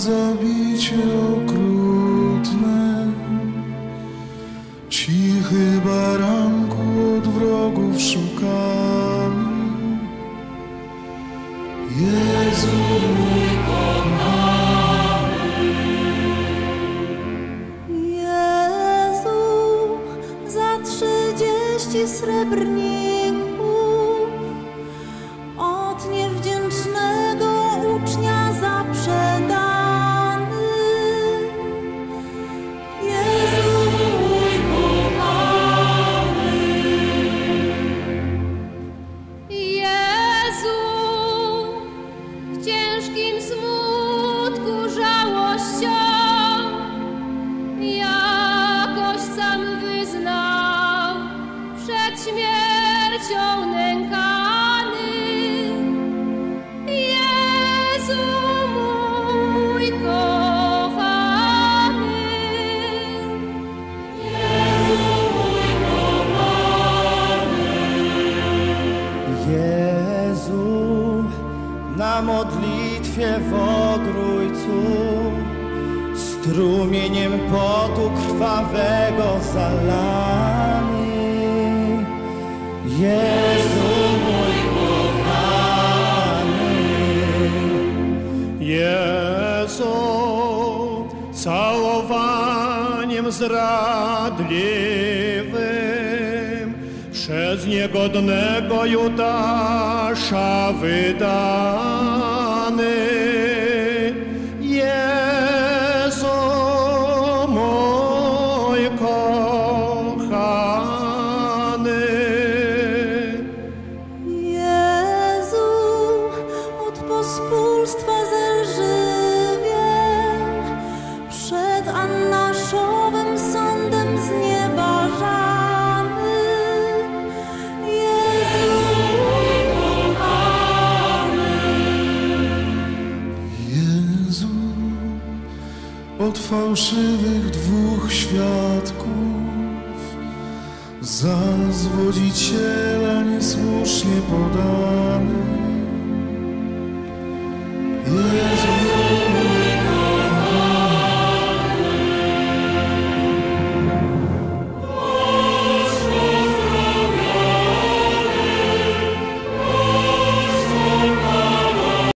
zabicie okrutne, cichy baranku od wrogów szukany. Jezu mój kochany, Jezu, za 30 srebrników od niewdzięcznego ucznia zaprzedany. Jezu mój kochany, Jezu, w ciężkim smutku, żałością jakoś sam wyznał, przed śmiercią nękany. Jezu mój kochany, Jezu mój kochany. Jezu, na modlitwie w Ogrójcu strumieniem potu krwawego zalany. Jezu mój kochany, Jezu, całowaniem zradliwym przez niegodnego Judasza wydany. Jezu mój kochany, Jezu, od pospólstwa zelżywień przed Annaszowym sądem znieważany. Jezu mój kochany, Jezu, od fałszywych 2 świadków, za zwodziciela niesłusznie podany. Jezu